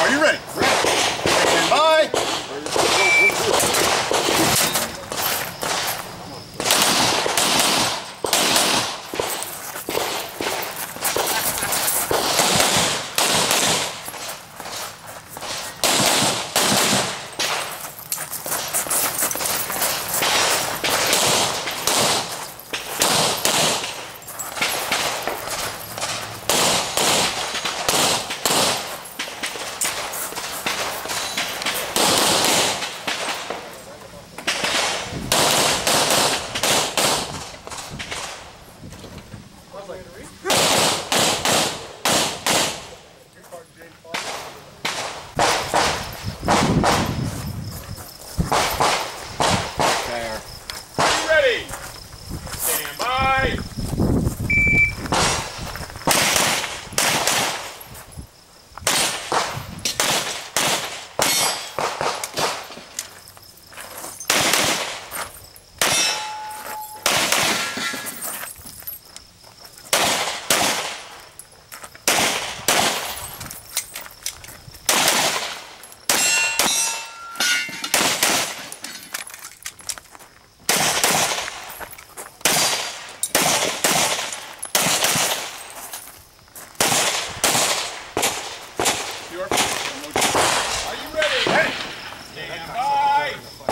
Are you ready? Stand by. Ready? Stand by. Are you ready? Ready. Stand by.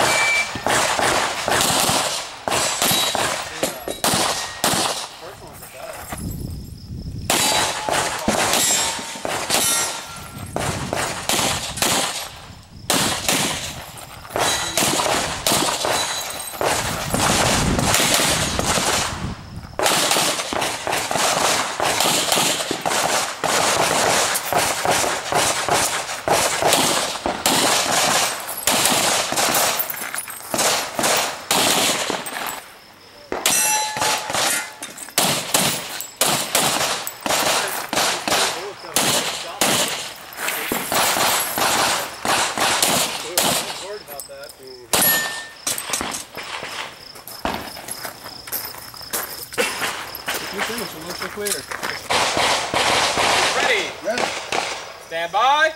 Ready? Ready. Stand by.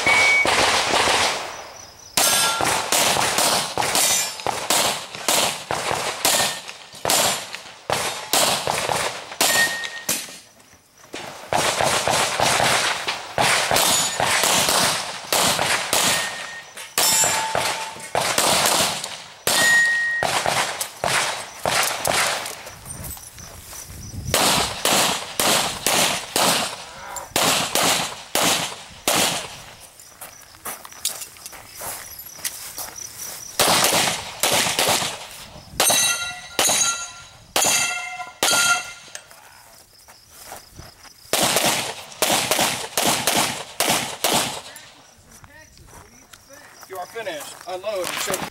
You are finished. Unload and show.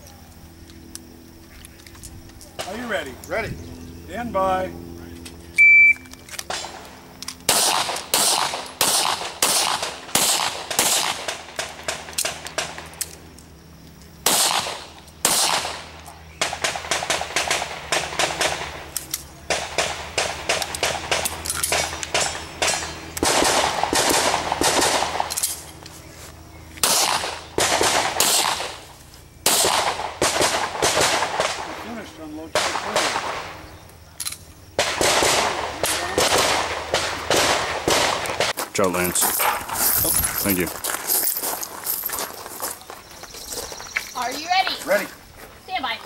Are you ready? Ready. Stand by. Finished. Unload to the clear. Ciao, Lance. Thank you. Are you ready? Ready. Stand by.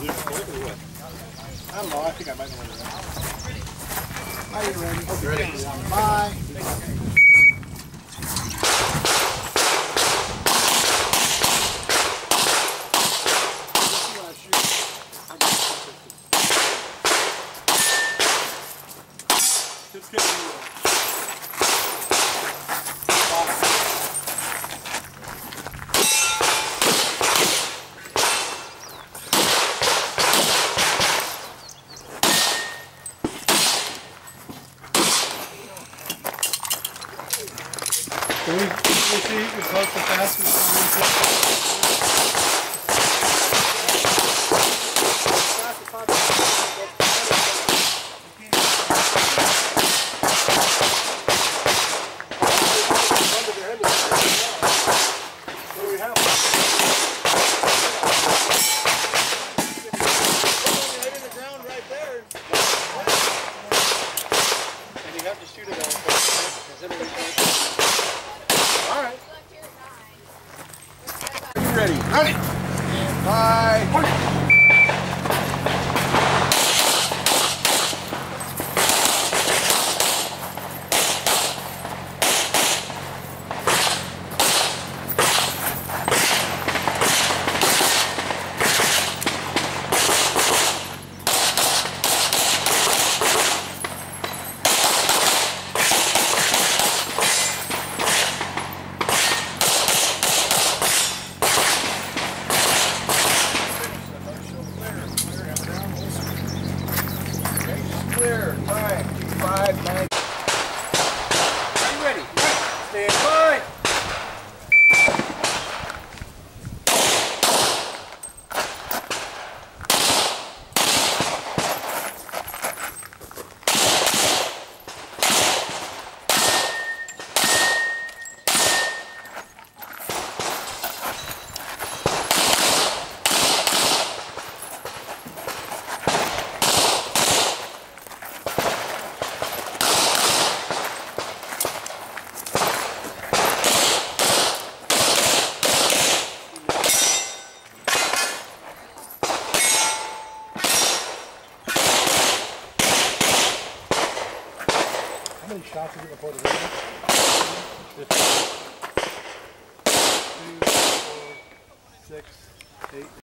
I don't know. I think I might know what it is. Are you ready? Ready. Bye. Just get me Can we see who close the fastest? Ready. Ready. Bye. Clear. 9, 5, 9. Are you ready? Stand by. How many shots is it before the river? 2, 4, 6, 8.